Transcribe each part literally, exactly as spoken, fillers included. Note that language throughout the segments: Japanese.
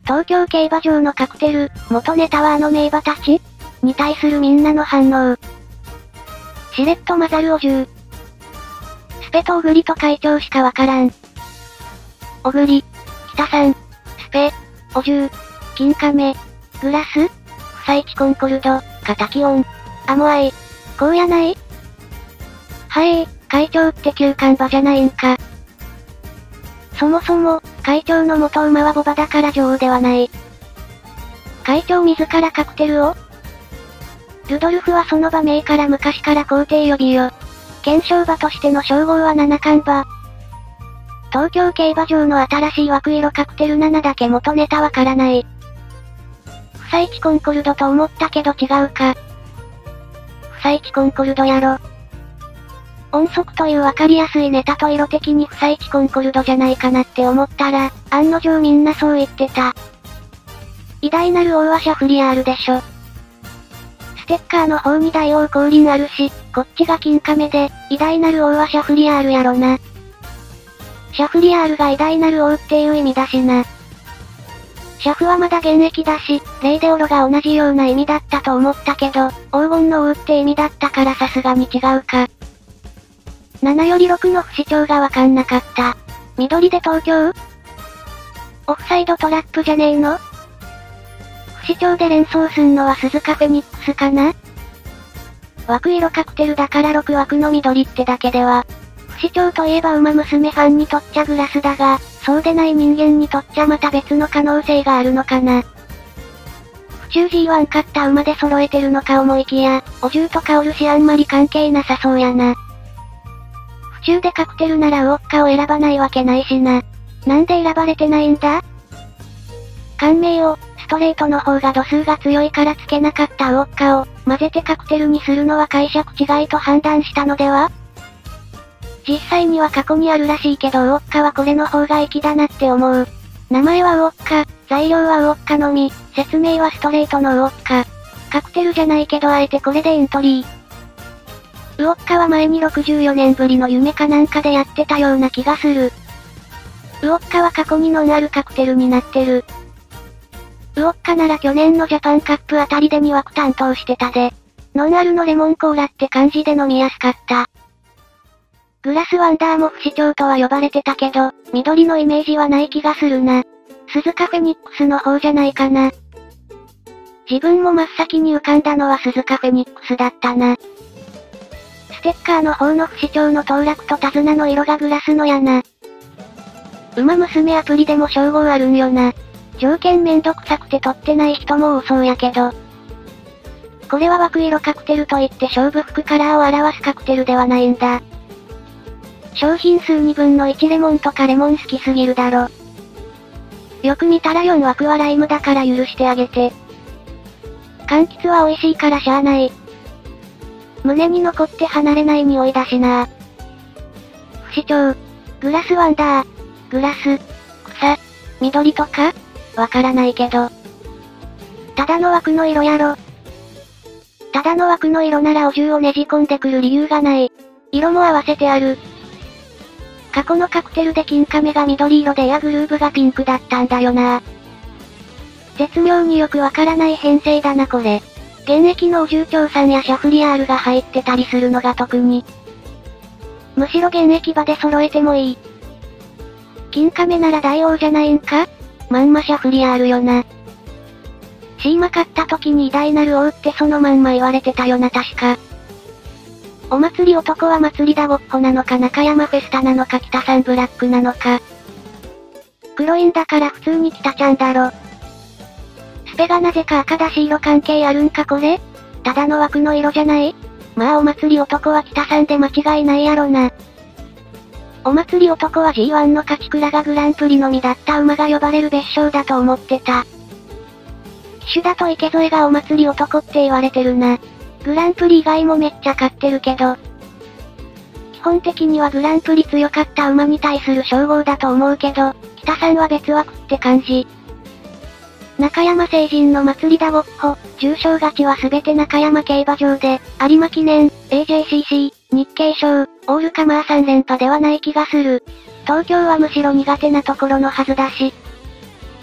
東京競馬場のカクテル、元ネタはあの名馬たちに対するみんなの反応。しれっと混ざるお重。スペとオグリと会長しかわからん。オグリ、北さん、スペ、お重、金亀、グラス、フサイチコンコルド、カタキオン、アモアイ、こうやない？はえー、会長って旧看馬じゃないんか。そもそも、会長の元馬はボバだから女王ではない。会長自らカクテルを？ルドルフはその馬名から昔から皇帝呼びよ。検証馬としての称号は七冠馬。東京競馬場の新しい枠色カクテルななだけ元ネタわからない。フサイチコンコルドと思ったけど違うか。フサイチコンコルドやろ。音速というわかりやすいネタと色的にフサイチコンコルドじゃないかなって思ったら、案の定みんなそう言ってた。偉大なる王はシャフリヤールでしょ。ステッカーの方に大王降臨あるし、こっちが金亀で、偉大なる王はシャフリヤールやろな。シャフリヤールが偉大なる王っていう意味だしな。シャフはまだ現役だし、レイデオロが同じような意味だったと思ったけど、黄金の王って意味だったからさすがに違うか。ななよりろくの不死鳥がわかんなかった。緑で東京？オフサイドトラップじゃねえの？不死鳥で連想すんのは鈴鹿フェニックスかな？枠色カクテルだからろく枠の緑ってだけでは。不死鳥といえば馬娘ファンにとっちゃグラスだが、そうでない人間にとっちゃまた別の可能性があるのかな。府中 ジーワン 勝った馬で揃えてるのか思いきや、お重とかおるしあんまり関係なさそうやな。府中でカクテルならウオッカを選ばないわけないしな。なんで選ばれてないんだ？感銘を、ストレートの方が度数が強いからつけなかったウオッカを、混ぜてカクテルにするのは解釈違いと判断したのでは？実際には過去にあるらしいけどウオッカはこれの方が粋だなって思う。名前はウオッカ、材料はウオッカのみ、説明はストレートのウオッカ。カクテルじゃないけどあえてこれでエントリー。ウオッカは前にろくじゅうよねんぶりの夢かなんかでやってたような気がする。ウオッカは過去にノンアルカクテルになってる。ウオッカなら去年のジャパンカップあたりでに枠担当してたで。ノンアルのレモンコーラって感じで飲みやすかった。グラスワンダーも不死鳥とは呼ばれてたけど、緑のイメージはない気がするな。鈴鹿フェニックスの方じゃないかな。自分も真っ先に浮かんだのは鈴鹿フェニックスだったな。ステッカーの方の不死鳥の当落と手綱の色がグラスのやな。馬娘アプリでも称号あるんよな。条件めんどくさくて取ってない人も多そうやけど。これは枠色カクテルといって勝負服カラーを表すカクテルではないんだ。商品数にぶんのいちレモンとかレモン好きすぎるだろ。よく見たらよん枠はライムだから許してあげて。柑橘は美味しいからしゃあない。胸に残って離れない匂いだしな。不死鳥。グラスワンダー。グラス。草。緑とか？わからないけど。ただの枠の色やろ。ただの枠の色ならお重をねじ込んでくる理由がない。色も合わせてある。過去のカクテルで金亀が緑色でエアグルーブがピンクだったんだよな。絶妙によくわからない編成だなこれ。現役のお重長さんやシャフリヤールが入ってたりするのが特に。むしろ現役馬で揃えてもいい。金亀なら大王じゃないんか？まんまシャフリヤールよな。シーマ勝った時に偉大なる王ってそのまんま言われてたよな確か。お祭り男は祭りだごっこなのか中山フェスタなのか北さんブラックなのか。黒いんだから普通に北ちゃんだろ。スペがなぜか赤だし色関係あるんかこれ？ただの枠の色じゃない？まあお祭り男は北さんで間違いないやろな。お祭り男は ジーワン の勝ち倉がグランプリのみだった馬が呼ばれる別称だと思ってた。騎手だと池添がお祭り男って言われてるな。グランプリ以外もめっちゃ勝ってるけど。基本的にはグランプリ強かった馬に対する称号だと思うけど、北さんは別枠って感じ。中山成人の祭りだごっこ、重賞勝ちはすべて中山競馬場で、有馬記念、エージェーシーシー、日経賞、オールカマーさん連覇ではない気がする。東京はむしろ苦手なところのはずだし。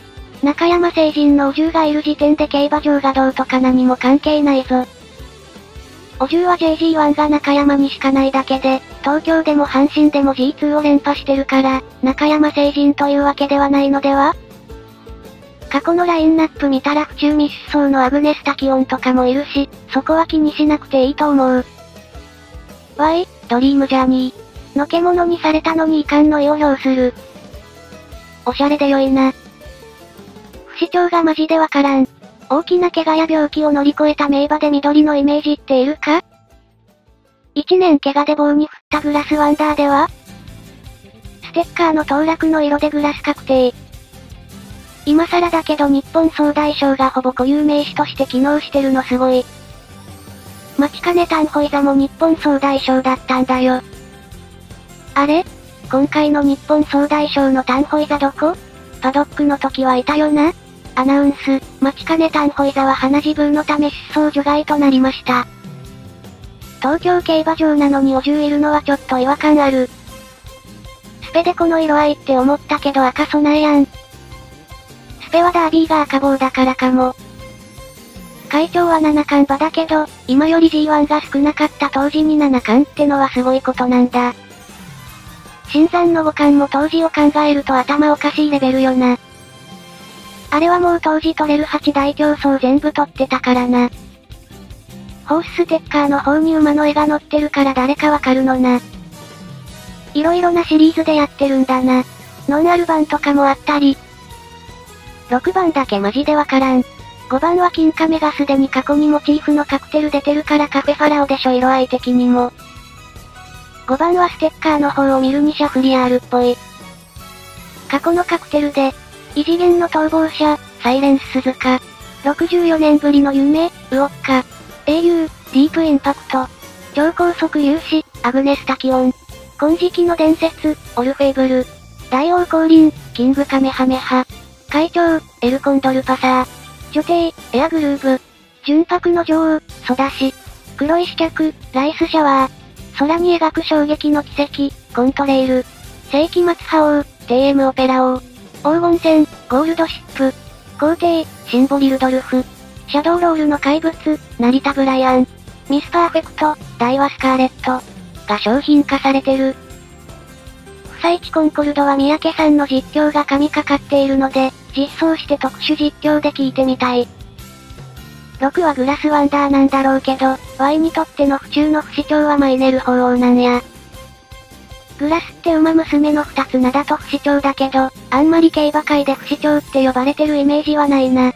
中山成人のお重がいる時点で競馬場がどうとか何も関係ないぞ。お重は ジェイジーワン が中山にしかないだけで、東京でも阪神でも ジーツー を連覇してるから、中山成人というわけではないのでは？過去のラインナップ見たら府中未出走のアグネスタキオンとかもいるし、そこは気にしなくていいと思う。わい、ドリームジャーニー。のけものにされたのに遺憾の意を表する。おしゃれで良いな。不死鳥がマジでわからん。大きな怪我や病気を乗り越えた名馬で緑のイメージっているか？一年怪我で棒に振ったグラスワンダーでは？ステッカーの当落の色でグラス確定。今更だけど日本総大賞がほぼ固有名詞として機能してるのすごい。待ちかねタンホイザも日本総大賞だったんだよ。あれ？今回の日本総大賞のタンホイザどこ？パドックの時はいたよな？アナウンス、待ちかねタンホイザは鼻自分のため出走除外となりました。東京競馬場なのにお重いるのはちょっと違和感ある。スペでこの色合いって思ったけど赤備えやん。スペはダービーが赤棒だからかも。会長はななかん馬だけど、今より ジーワン が少なかった当時にななかんってのはすごいことなんだ。新山のごかんも当時を考えると頭おかしいレベルよな。あれはもう当時取れるはち大競争全部取ってたからな。ホースステッカーの方に馬の絵が載ってるから誰かわかるのな。いろいろなシリーズでやってるんだな。ノンアル版とかもあったり。ろくばんだけマジでわからん。ごばんは金亀がすでに過去にモチーフのカクテル出てるからカフェファラオでしょ色合い的にも。ごばんはステッカーの方を見るにシャフリヤールっぽい。過去のカクテルで、異次元の逃亡者、サイレンス鈴鹿。ろくじゅうよねんぶりの夢、ウオッカ。英雄、ディープインパクト。超高速勇士、アグネスタキオン。金色の伝説、オルフェーブル。大王降臨、キングカメハメハ。会長、エルコンドルパサー。女帝、エアグルーヴ。純白の女王、ソダシ。黒い死脚、ライスシャワー。空に描く衝撃の奇跡、コントレイル。世紀末覇王、ティーエム オペラ王。黄金線、ゴールドシップ。皇帝、シンボリルドルフ。シャドウロールの怪物、成田ブライアン。ミスパーフェクト、大和スカーレット。が商品化されてる。不採地コンコルドは三宅さんの実況が神かかっているので、実装して特殊実況で聞いてみたい。ろくはグラスワンダーなんだろうけど、ワイ にとっての府中の不死鳥はマイネル鳳凰なんや。グラスって馬娘の二つ灘と不死鳥だけど、あんまり競馬界で不死鳥って呼ばれてるイメージはないな。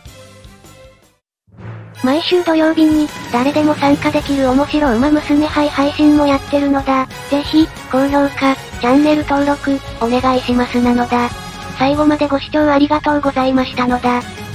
毎週土曜日に、誰でも参加できる面白馬娘杯配信もやってるのだ。ぜひ、高評価、チャンネル登録、お願いしますなのだ。最後までご視聴ありがとうございましたのだ。